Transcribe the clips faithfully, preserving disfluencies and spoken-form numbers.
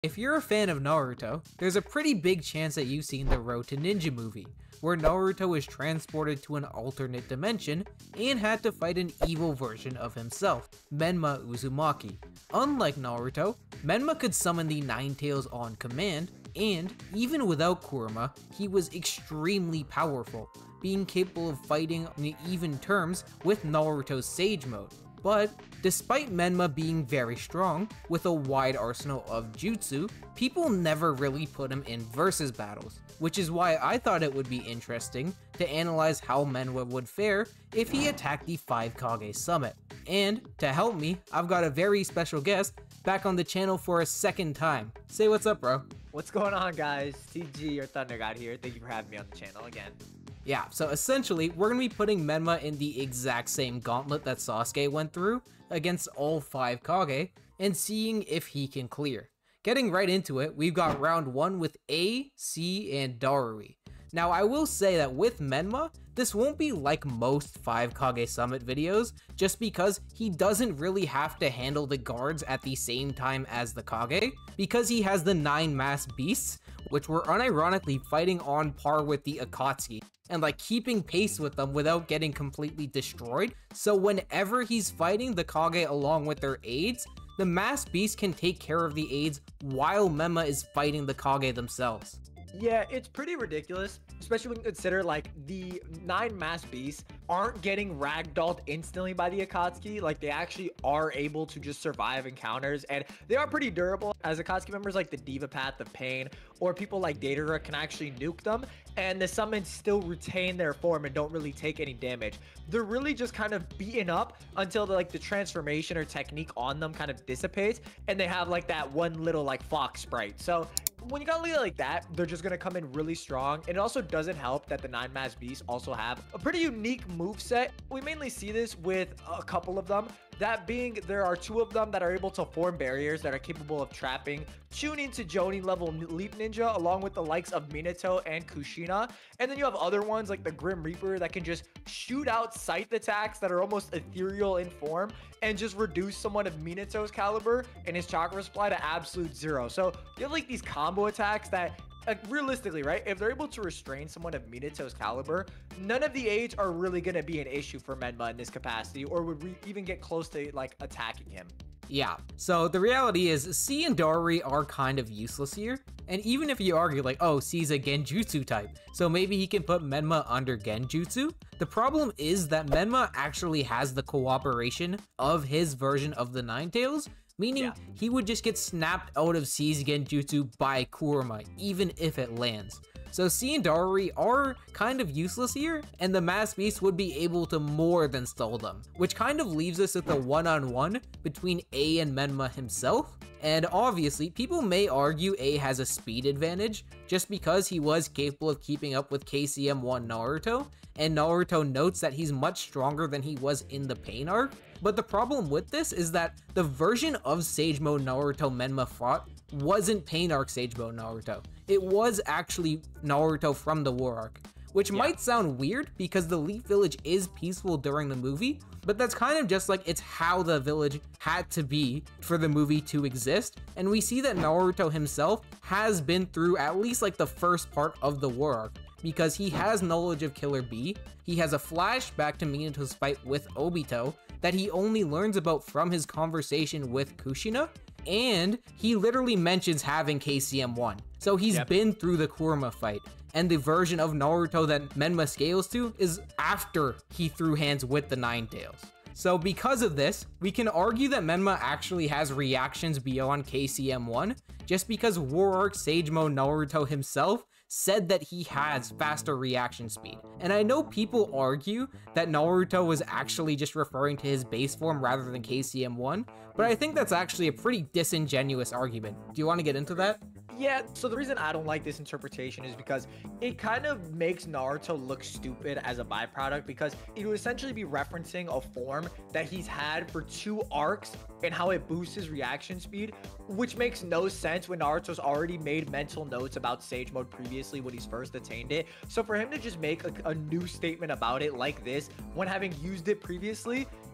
If you're a fan of Naruto, there's a pretty big chance that you've seen the Road to Ninja movie, where Naruto is transported to an alternate dimension and had to fight an evil version of himself, Menma Uzumaki. Unlike Naruto, Menma could summon the Nine Tails on command, and even without Kurama, he was extremely powerful, being capable of fighting on even terms with Naruto's Sage Mode. But despite Menma being very strong, with a wide arsenal of jutsu, people never really put him in versus battles, which is why I thought it would be interesting to analyze how Menma would fare if he attacked the five Kage Summit. And to help me, I've got a very special guest back on the channel for a second time. Say what's up, bro. What's going on, guys? T G or Thunder God here. Thank you for having me on the channel again. Yeah, so essentially, we're going to be putting Menma in the exact same gauntlet that Sasuke went through against all five Kage and seeing if he can clear. Getting right into it, we've got round one with A, C, and Darui. Now, I will say that with Menma, this won't be like most five Kage Summit videos, just because he doesn't really have to handle the guards at the same time as the Kage, because he has the nine masked beasts, which were unironically fighting on par with the Akatsuki, and like keeping pace with them without getting completely destroyed. So whenever he's fighting the Kage along with their aides, the masked beast can take care of the aides while Menma is fighting the Kage themselves. Yeah, it's pretty ridiculous, especially when you consider like the nine masked beasts aren't getting ragdolled instantly by the Akatsuki. Like, they actually are able to just survive encounters, and they are pretty durable, as Akatsuki members like the Diva Path of Pain or people like Deidara can actually nuke them, and the summons still retain their form and don't really take any damage. They're really just kind of beaten up until the, like the transformation or technique on them kind of dissipates, and they have like that one little like fox sprite. So when you got Leah like that, they're just going to come in really strong. And it also doesn't help that the nine masked beasts also have a pretty unique move set. We mainly see this with a couple of them. That being, there are two of them that are able to form barriers that are capable of trapping Chunin to Jonin level Leap Ninja, along with the likes of Minato and Kushina. And then you have other ones like the Grim Reaper that can just shoot out scythe attacks that are almost ethereal in form and just reduce someone of Minato's caliber and his chakra supply to absolute zero. So you have like these combo attacks that, like, realistically, right, if they're able to restrain someone of Minato's caliber, none of the aides are really going to be an issue for Menma in this capacity, or would re even get close to like attacking him. Yeah, so the reality is C and Darui are kind of useless here, and even if you argue like, oh, C's a Genjutsu type, so maybe he can put Menma under Genjutsu, the problem is that Menma actually has the cooperation of his version of the Nine Tails, meaning yeah. he would just get snapped out of C's Genjutsu by Kurama, even if it lands. So C and Darui are kind of useless here, and the Masked Beast would be able to more than stall them, which kind of leaves us with a one-on-one between A and Menma himself. And obviously, people may argue A has a speed advantage, just because he was capable of keeping up with K C M one Naruto, and Naruto notes that he's much stronger than he was in the Pain arc. But the problem with this is that the version of Sage Mode Naruto Menma fought wasn't Pain arc Sage Mode Naruto. It was actually Naruto from the War arc, which yeah. might sound weird because the Leaf Village is peaceful during the movie, but that's kind of just like it's how the village had to be for the movie to exist. And we see that Naruto himself has been through at least like the first part of the War arc, because he has knowledge of Killer Bee. He has a flashback to Minato's fight with Obito that he only learns about from his conversation with Kushina, and he literally mentions having K C M one. So he's yep. been through the Kurama fight, and the version of Naruto that Menma scales to is after he threw hands with the Nine Tails. So because of this, we can argue that Menma actually has reactions beyond K C M one, just because War Arc Sage Mode Naruto himself said that he has faster reaction speed. And I know people argue that Naruto was actually just referring to his base form rather than K C M one, but I think that's actually a pretty disingenuous argument. Do you want to get into that? Yeah, so the reason I don't like this interpretation is because it kind of makes Naruto look stupid as a byproduct, because it would essentially be referencing a form that he's had for two arcs and how it boosts his reaction speed, which makes no sense when Naruto's already made mental notes about Sage Mode previously when he's first attained it. So for him to just make a, a new statement about it like this when having used it previously,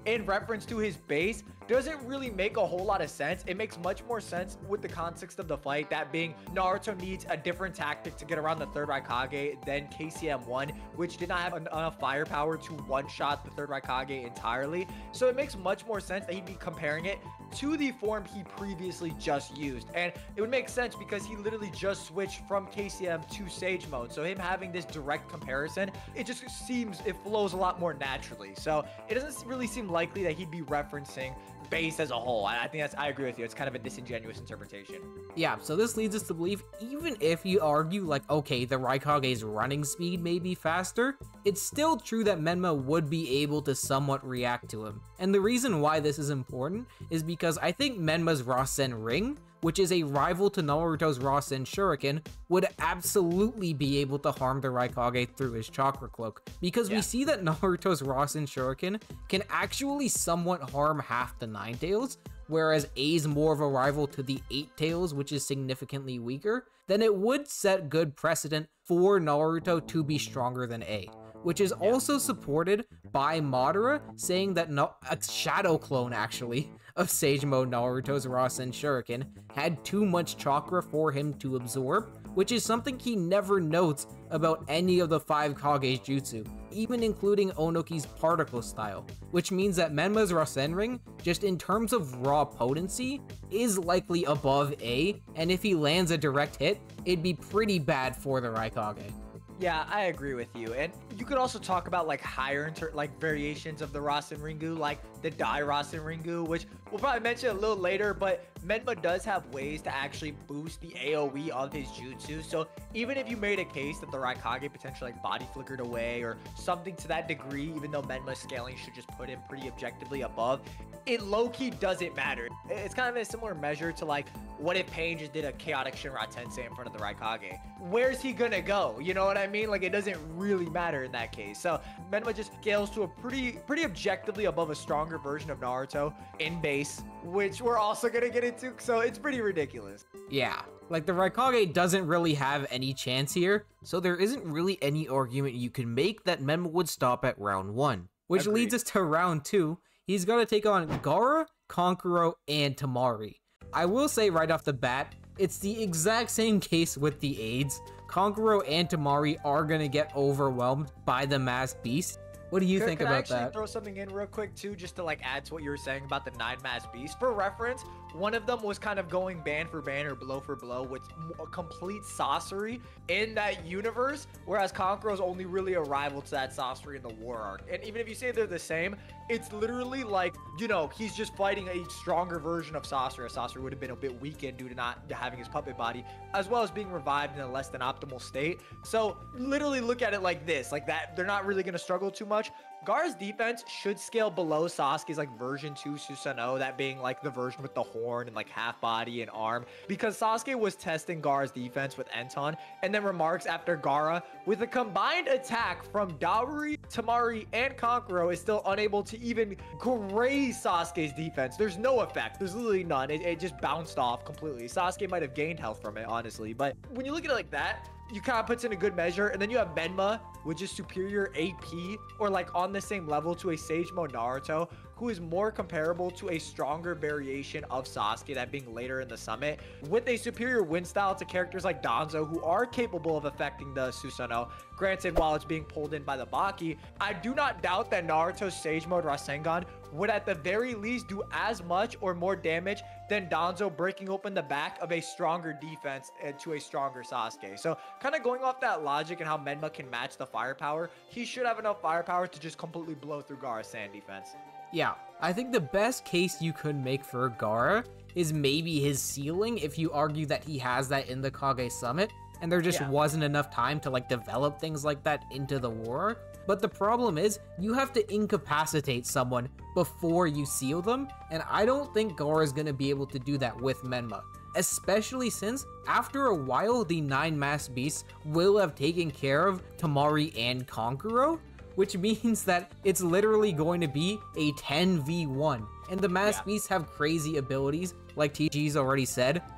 in reference to his base doesn't really make a whole lot of sense. It makes much more sense with the context of the fight, that being Naruto needs a different tactic to get around the third Raikage than K C M one, which did not have enough firepower to one-shot the third Raikage entirely. So it makes much more sense that he'd be comparing it to the form he previously just used. And it would make sense because he literally just switched from K C M to Sage Mode. So him having this direct comparison, it just seems, it flows a lot more naturally. So it doesn't really seem likely that he'd be referencing base as a whole. I, I think that's, I agree with you. It's kind of a disingenuous interpretation. Yeah, so this leads us to believe, even if you argue like, okay, the Raikage's running speed may be faster, it's still true that Menma would be able to somewhat react to him. And the reason why this is important is because I think Menma's Rasen Ring, which is a rival to Naruto's Rasen Shuriken, would absolutely be able to harm the Raikage through his Chakra Cloak. Because yeah. we see that Naruto's Rasen Shuriken can actually somewhat harm half the Nine Tails, whereas A's more of a rival to the Eight Tails, which is significantly weaker, then it would set good precedent for Naruto to be stronger than A. Which is also supported by Madara saying that no a shadow clone, actually, of Sage Mode Naruto's Rasen Shuriken had too much chakra for him to absorb, which is something he never notes about any of the five Kage's jutsu, even including Onoki's particle style, which means that Menma's Rasen Ring, just in terms of raw potency, is likely above A, and if he lands a direct hit, it'd be pretty bad for the Raikage. Yeah, I agree with you. And you could also talk about like higher inter like variations of the Rasen Ringu, like the Dai Rasen Ringu, which we'll probably mention a little later, but Menma does have ways to actually boost the A O E of his jutsu. So even if you made a case that the Raikage potentially like body flickered away or something to that degree, even though Menma's scaling should just put him pretty objectively above, it low-key doesn't matter. It's kind of a similar measure to like, what if Pain just did a chaotic Shinra Tensei in front of the Raikage? Where's he gonna go? You know what I mean? Like, it doesn't really matter in that case. So Menma just scales to a pretty, pretty objectively above a stronger version of Naruto in base, which we're also gonna get into. So it's pretty ridiculous. Yeah, like the Raikage doesn't really have any chance here, so there isn't really any argument you can make that Menma would stop at round one. Which Agreed. leads us to round two. He's gonna take on Gaara, Kankuro, and Temari. I will say right off the bat, it's the exact same case with the aids. Kankuro and Temari are gonna get overwhelmed by the masked beast. What do you could, think could about I actually that? Throw something in real quick too, just to like add to what you were saying about the nine masked beasts. For reference, one of them was kind of going ban for ban or blow for blow with a complete sorcery in that universe, whereas Kankuro's only really a rival to that sorcery in the war arc. And even if you say they're the same, it's literally like, you know, he's just fighting a stronger version of Sasori. Sasori would have been a bit weakened due to not having his puppet body, as well as being revived in a less than optimal state. So literally look at it like this, like that, they're not really going to struggle too much. Gaara's defense should scale below Sasuke's like version two Susanoo, that being like the version with the horn and like half body and arm, because Sasuke was testing Gaara's defense with Enton and then remarks after Gaara, with a combined attack from Daori, Temari, and Kankuro, is still unable to even graze Sasuke's defense. There's no effect. There's literally none. It, it just bounced off completely. Sasuke might have gained health from it, honestly, but when you look at it like that, you kind of puts in a good measure. And then you have Menma, which is superior A P or like on the same level to a Sage Mode Naruto, who is more comparable to a stronger variation of Sasuke, that being later in the summit, with a superior wind style to characters like Danzo, who are capable of affecting the Susanoo. Granted, while it's being pulled in by the Baki, I do not doubt that Naruto's Sage Mode Rasengan would at the very least do as much or more damage than Danzo breaking open the back of a stronger defense to a stronger Sasuke. So kind of going off that logic and how Menma can match the firepower, he should have enough firepower to just completely blow through Gaara's sand defense. Yeah, I think the best case you could make for Gaara is maybe his ceiling, if you argue that he has that in the Kage Summit, and there just Yeah. wasn't enough time to like develop things like that into the war. But the problem is, you have to incapacitate someone before you seal them, and I don't think Gaara is going to be able to do that with Menma. Especially since, after a while, the nine masked beasts will have taken care of Temari and Kankuro, which means that it's literally going to be a ten v one. And the masked Yeah. beasts have crazy abilities, like T G's already said,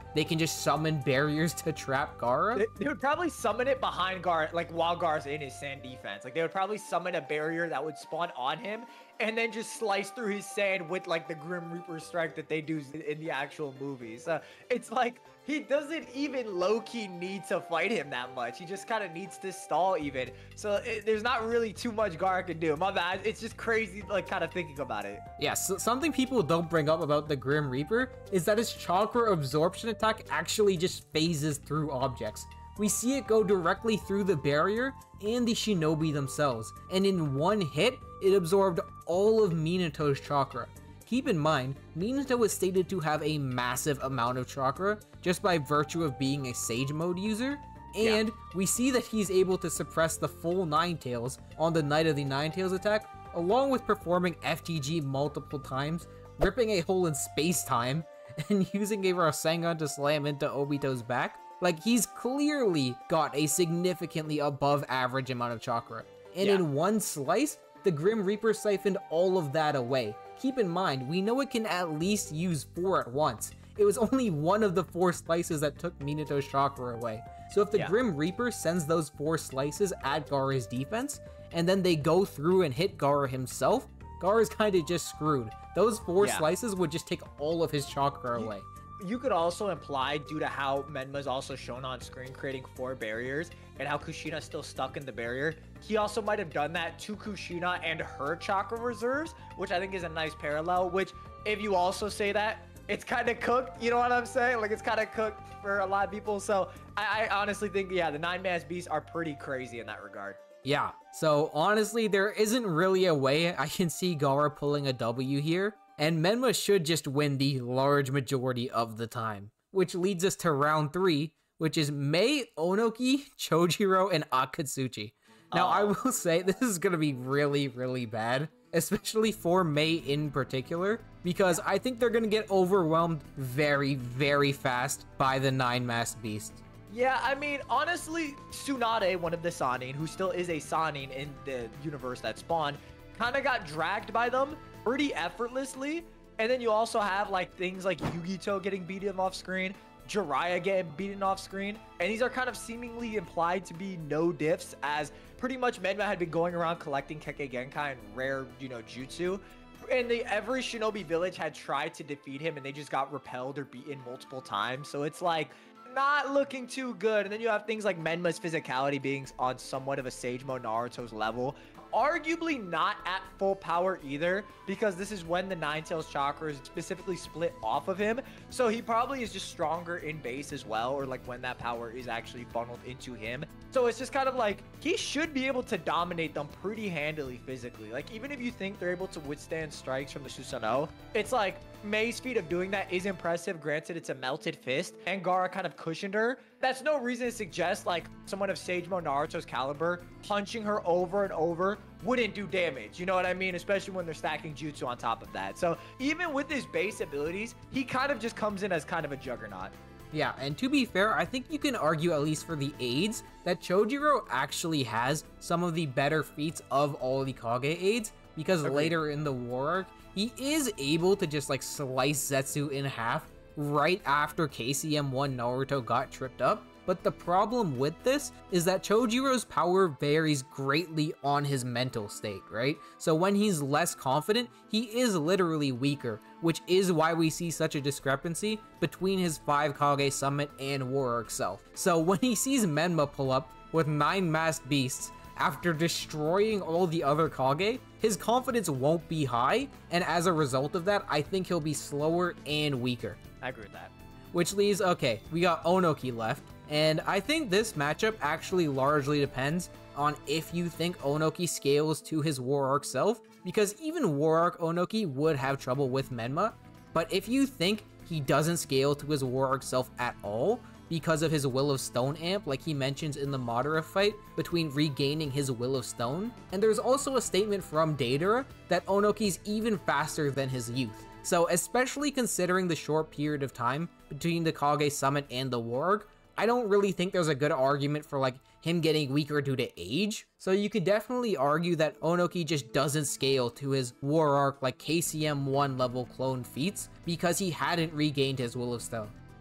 they can just summon barriers to trap Gaara? They, they would probably summon it behind Gaara, like while Gaara's in his sand defense. Like they would probably summon a barrier that would spawn on him and then just slice through his sand with like the Grim Reaper strike that they do in the actual movies. Uh, it's like he doesn't even low-key need to fight him that much. He just kind of needs to stall even. So it, there's not really too much Gaara can do. My bad. It's just crazy, like kind of thinking about it. Yeah, so something people don't bring up about the Grim Reaper is that his chakra absorption attack actually just phases through objects. We see it go directly through the barrier and the shinobi themselves, and in one hit, it absorbed all of Minato's chakra. Keep in mind, Minato is stated to have a massive amount of chakra just by virtue of being a Sage Mode user, and yeah. we see that he's able to suppress the full Ninetales on the Night of the Ninetales attack, along with performing F T G multiple times, ripping a hole in space-time, and using a Rasengan to slam into Obito's back. Like, he's clearly got a significantly above average amount of chakra. And yeah. in one slice, the Grim Reaper siphoned all of that away. Keep in mind, we know it can at least use four at once. It was only one of the four slices that took Minato's chakra away. So if the yeah. Grim Reaper sends those four slices at Gaara's defense, and then they go through and hit Gaara himself, Gaara's kind of just screwed. Those four yeah. slices would just take all of his chakra away. You could also imply, due to how Menma's also shown on screen creating four barriers and how Kushina's still stuck in the barrier, he also might have done that to Kushina and her chakra reserves, which I think is a nice parallel, which if you also say that, it's kind of cooked, you know what I'm saying? Like, it's kind of cooked for a lot of people. So I, I honestly think, yeah, the nine mass beasts are pretty crazy in that regard. Yeah, so honestly, there isn't really a way I can see Gaara pulling a W here. And Menma should just win the large majority of the time. Which leads us to round three, which is Mei, Onoki, Chojiro, and Akatsuchi. Now, uh, I will say this is going to be really, really bad, especially for Mei in particular, because I think they're going to get overwhelmed very, very fast by the nine-masked beast. Yeah, I mean, honestly, Tsunade, one of the Sannin, who still is a Sannin in the universe that spawned, kind of got dragged by them pretty effortlessly. And then you also have like things like Yugito getting beaten off screen, Jiraiya getting beaten off screen, and these are kind of seemingly implied to be no diffs, as pretty much Menma had been going around collecting Kekkei Genkai and rare, you know, jutsu, and they, every shinobi village had tried to defeat him and they just got repelled or beaten multiple times. So it's like not looking too good. And then you have things like Menma's physicality being on somewhat of a Sage Mode Naruto's level, arguably not at full power either, because this is when the Ninetales chakra is specifically split off of him. So he probably is just stronger in base as well, or like when that power is actually funneled into him. So it's just kind of like he should be able to dominate them pretty handily physically. Like, even if you think they're able to withstand strikes from the Susanoo, it's like Mei's feat of doing that is impressive. Granted, it's a melted fist, and Gaara kind of cushioned her. That's no reason to suggest like someone of Sage Mode Naruto's caliber punching her over and over wouldn't do damage. You know what I mean? Especially when they're stacking jutsu on top of that. So even with his base abilities, he kind of just comes in as kind of a juggernaut. Yeah, and to be fair, I think you can argue, at least for the aids, that Chojiro actually has some of the better feats of all the Kage aids, because Agreed. Later in the war arc, he is able to just like slice Zetsu in half right after K C M one Naruto got tripped up. But the problem with this is that Chojiro's power varies greatly on his mental state, right? So when he's less confident, he is literally weaker, which is why we see such a discrepancy between his five Kage Summit and War Arc self. So when he sees Menma pull up with nine masked beasts after destroying all the other Kage, his confidence won't be high, and as a result of that, I think he'll be slower and weaker. I agree with that. Which leaves, okay, we got Onoki left. And I think this matchup actually largely depends on if you think Onoki scales to his War Arc self, because even War Arc Onoki would have trouble with Menma. But if you think he doesn't scale to his War Arc self at all because of his Will of Stone amp, like he mentions in the Madara fight between regaining his Will of Stone, and there's also a statement from Deidara that Onoki's even faster than his youth. So especially considering the short period of time between the Kage Summit and the War Arc, I don't really think there's a good argument for like him getting weaker due to age. So you could definitely argue that Onoki just doesn't scale to his War Arc like K C M one level clone feats because he hadn't regained his Will of Stone.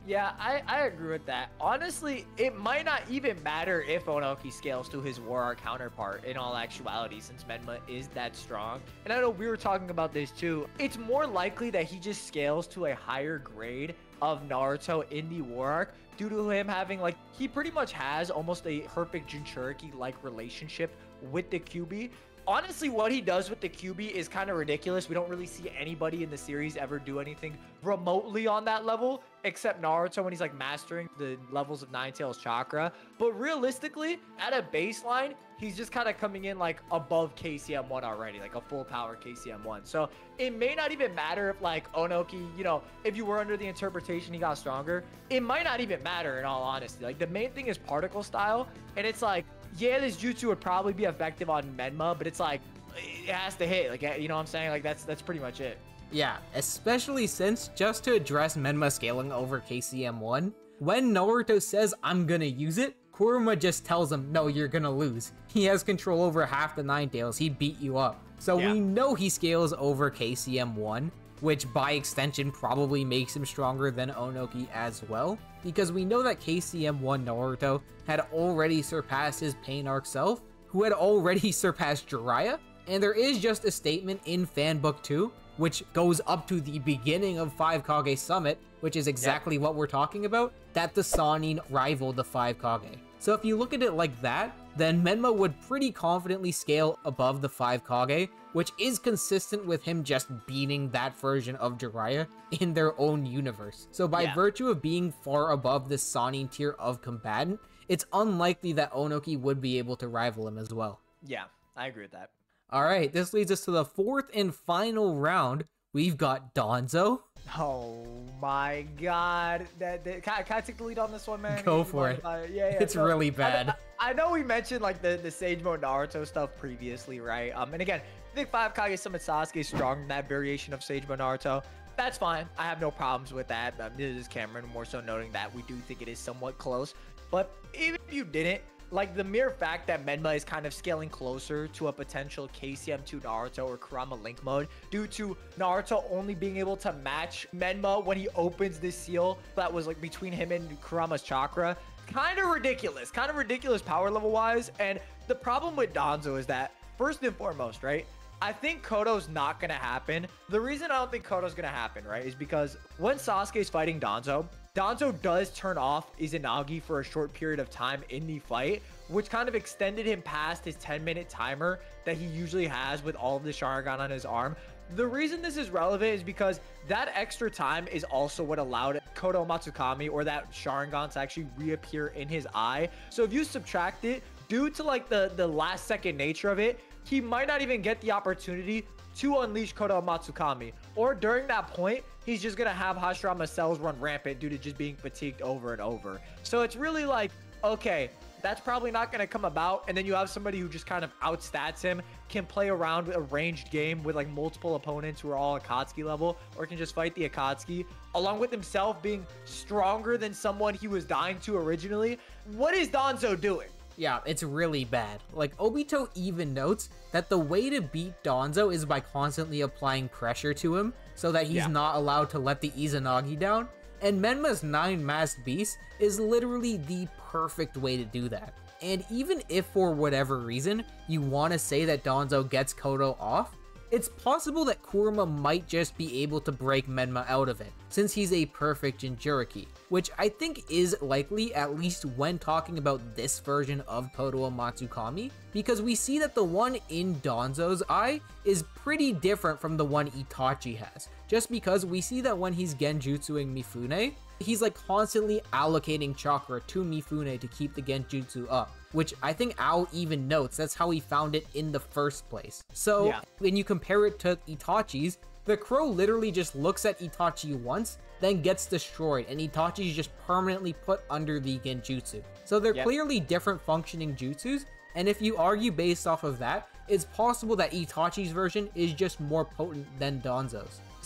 Yeah, I, I agree with that. Honestly, it might not even matter if Onoki scales to his War Art counterpart in all actuality, since Menma is that strong. And I know we were talking about this too. It's more likely that he just scales to a higher grade of Naruto in the War Arc due to him having, like, he pretty much has almost a perfect Jinchuriki-like relationship with the Kyuubi. Honestly, what he does with the Kyuubi is kind of ridiculous. We don't really see anybody in the series ever do anything remotely on that level, except Naruto when he's like mastering the levels of Ninetales chakra. But realistically, at a baseline, he's just kind of coming in like above K C M one already, like a full power K C M one. So it may not even matter if like Onoki, you know, if you were under the interpretation he got stronger, it might not even matter in all honesty. Like the main thing is particle style, and it's like, yeah, this jutsu would probably be effective on Menma, but it's like, it has to hit. Like, you know what I'm saying? Like, that's that's pretty much it. Yeah, especially since, just to address Menma scaling over K C M one, when Naruto says, I'm gonna use it, Kurama just tells him, no, you're gonna lose. He has control over half the Ninetales, he beat you up. So yeah. We know he scales over K C M one, which by extension probably makes him stronger than Onoki as well, because we know that K C M one Naruto had already surpassed his Pain Arc self, who had already surpassed Jiraiya, and there is just a statement in Fanbook two, which goes up to the beginning of Five Kage Summit, which is exactly yeah. what we're talking about, that the Sannin rival the Five Kage. So if you look at it like that, then Menma would pretty confidently scale above the Five Kage, which is consistent with him just beating that version of Jiraiya in their own universe. So by yeah. virtue of being far above this Sannin tier of combatant, it's unlikely that Onoki would be able to rival him as well. Yeah, I agree with that. Alright, this leads us to the fourth and final round. We've got Danzo. Oh my god. That, that, can, I, can I take the lead on this one, man? Go for it. Uh, yeah, yeah. It's so, really bad. I, I know we mentioned like the, the Sage Mode Naruto stuff previously, right? Um, And again, I think Five Kage Summit Sasuke is stronger than that variation of Sage Mode Naruto. That's fine. I have no problems with that. Um, this is Cameron more so noting that we do think it is somewhat close. But even if you didn't, like the mere fact that Menma is kind of scaling closer to a potential K C M two Naruto or Kurama Link mode due to Naruto only being able to match Menma when he opens this seal that was like between him and Kurama's chakra. Kind of ridiculous, kind of ridiculous power level wise. And the problem with Danzo is that first and foremost, right? I think Kodo's not going to happen. The reason I don't think Kodo's going to happen, right, is because when Sasuke's fighting Danzo, Danzo does turn off Izanagi for a short period of time in the fight, which kind of extended him past his ten minute timer that he usually has with all of the Sharingan on his arm. The reason this is relevant is because that extra time is also what allowed Kodo Matsukami or that Sharingan to actually reappear in his eye. So if you subtract it, due to like the, the last second nature of it, he might not even get the opportunity to unleash Kodo Matsukami. Or during that point, he's just going to have Hashirama cells run rampant due to just being fatigued over and over. So it's really like, okay, that's probably not going to come about. And then you have somebody who just kind of outstats him, can play around with a ranged game with like multiple opponents who are all Akatsuki level, or can just fight the Akatsuki, along with himself being stronger than someone he was dying to originally. What is Danzo doing? Yeah, it's really bad. Like, Obito even notes that the way to beat Danzo is by constantly applying pressure to him so that he's yeah. not allowed to let the Izanagi down. And Menma's nine-masked beast is literally the perfect way to do that. And even if for whatever reason you want to say that Danzo gets Kodo off, it's possible that Kurama might just be able to break Menma out of it, since he's a perfect Jinchuriki, which I think is likely, at least when talking about this version of Kodo Matsukami, because we see that the one in Danzo's eye is pretty different from the one Itachi has, just because we see that when he's Genjutsuing Mifune, he's like constantly allocating chakra to Mifune to keep the Genjutsu up, which I think Ao even notes that's how he found it in the first place. So yeah. when you compare it to Itachi's, the crow literally just looks at Itachi once, then gets destroyed, and Itachi's just permanently put under the Genjutsu. So they're yep. clearly different functioning jutsus, and if you argue based off of that, it's possible that Itachi's version is just more potent than Danzo's.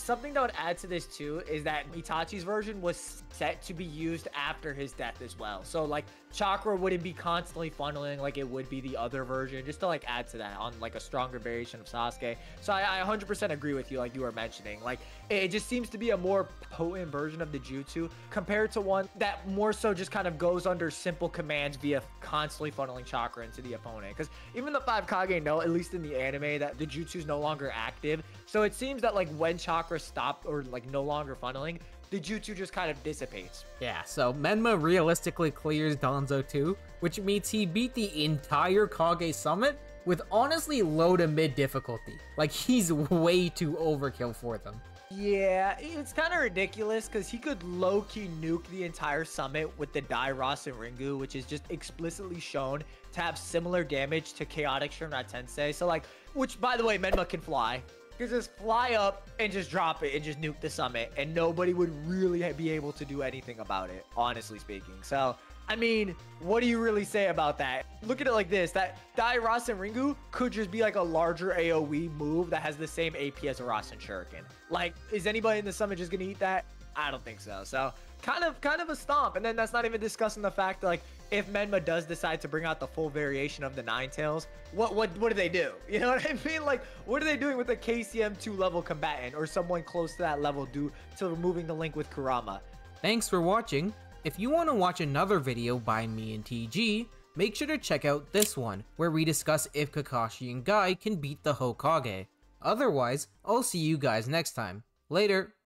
something that would add to this too is that Itachi's version was set to be used after his death as well. So like chakra wouldn't be constantly funneling like it would be the other version, just to like add to that on like a stronger variation of Sasuke. So I, I one hundred percent agree with you, like you were mentioning. Like it just seems to be a more potent version of the jutsu compared to one that more so just kind of goes under simple commands via constantly funneling chakra into the opponent. Because even the five Kage know, at least in the anime, that the jutsu is no longer active. So it seems that like when chakra stopped or like no longer funneling, the jutsu just kind of dissipates. Yeah, so Menma realistically clears Danzo too, which means he beat the entire Kage summit with honestly low to mid difficulty. Like he's way too overkill for them. Yeah, it's kind of ridiculous because he could low-key nuke the entire summit with the Dai Rasen Ringu, which is just explicitly shown to have similar damage to Chaotic Shinra Tensei. So like, which by the way, Menma can fly. You could just fly up and just drop it and just nuke the summit, and nobody would really be able to do anything about it, honestly speaking. So, I mean, what do you really say about that? Look at it like this, that Dai Rasen Ringu could just be like a larger A O E move that has the same A P as a Rasen Shuriken. Like, is anybody in the summit just gonna eat that? I don't think so. So, kind of kind of a stomp. And then that's not even discussing the fact that, like, if Menma does decide to bring out the full variation of the Nine Tails, what what what do they do? You know what I mean? Like, what are they doing with a K C M two level combatant or someone close to that level due to removing the link with Kurama? Thanks for watching. If you want to watch another video by me and T G, make sure to check out this one, where we discuss if Kakashi and Guy can beat the Hokage. Otherwise, I'll see you guys next time. Later!